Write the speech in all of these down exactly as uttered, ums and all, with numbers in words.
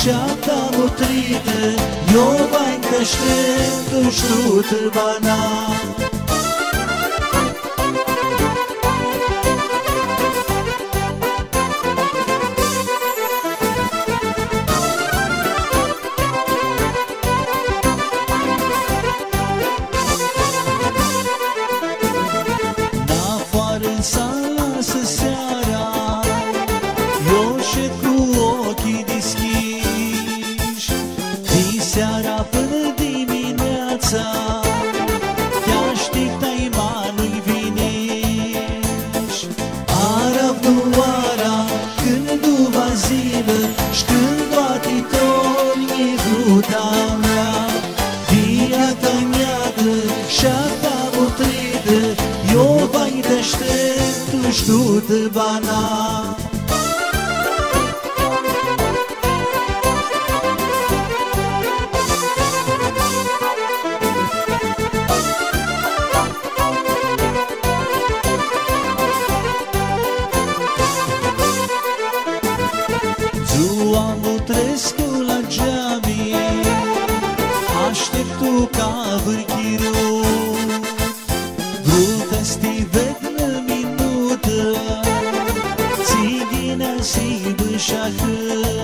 Šata mutrite, Jovanjka štetu štutrbana. Štutrbana. Ziua Mutrescu la geami, așteptu ca vârchirul, vrut-sti ved Țigina si bâșahă,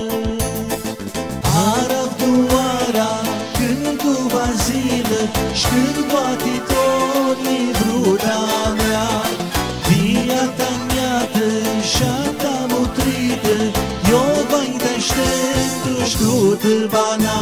Arab duara, când tu bazilă, și-când toate toni bruda mea, viața mea-tă și-a-ta mutrită, eu vai deșteptu štutrbana.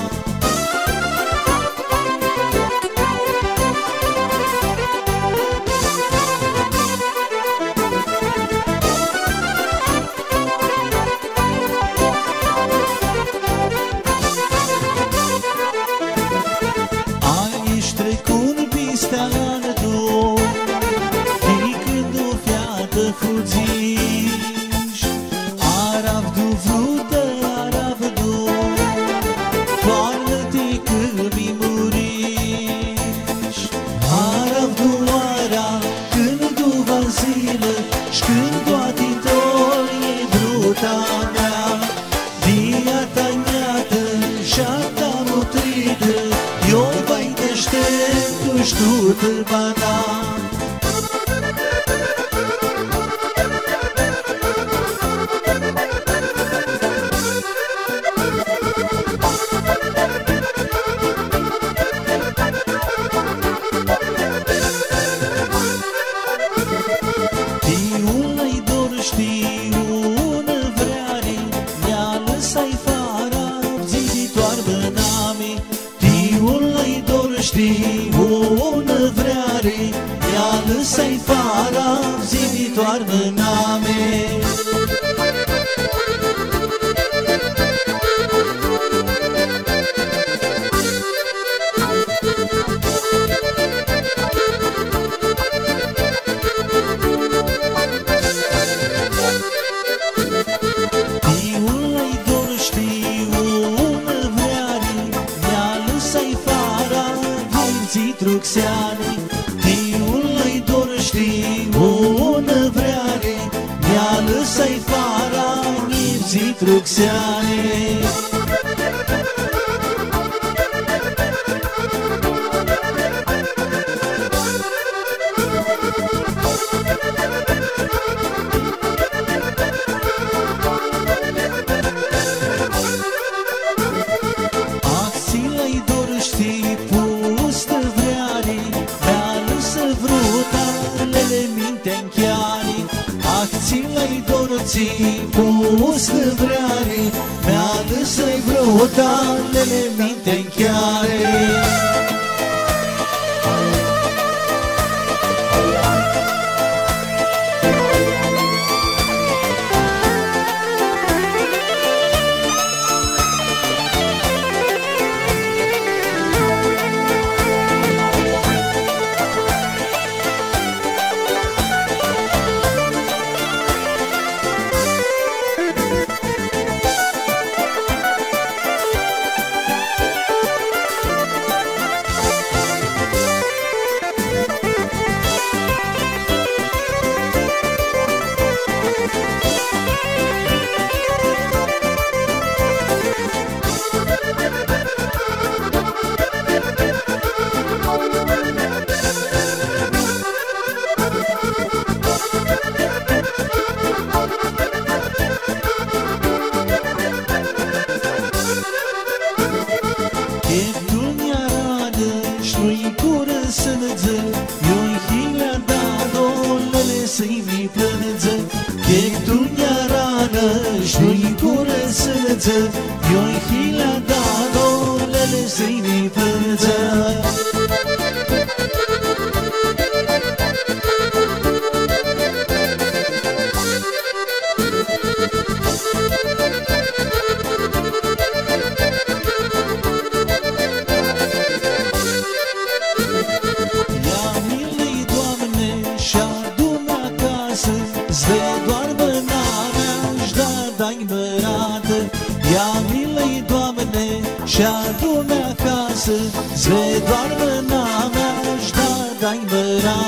Štutrbana. Tiul-i dor știun vreare, mi-a lăsat fara zi toarbă nami. Tiul-i dor știun vreare, mi-a lăsat fara zi toarbă nami. Truxeani, tiul-i dor știun vreare, mi-a lăsat fara mirții Truxeani. Axilei dor știi pustă vreare, mi-a lăsat vrutalele minte-n chiari. Axilei dor ții pustă vreare, mi-a lăsat vrutalele minte-n chiari. gură sârță, eu-i hila dado, lele strimi părță. Zve doar mâna mea-și da dai mărată, ia milă-i Doamne și adu-mi acasă. Zve doar mâna mea-și da dai mărată.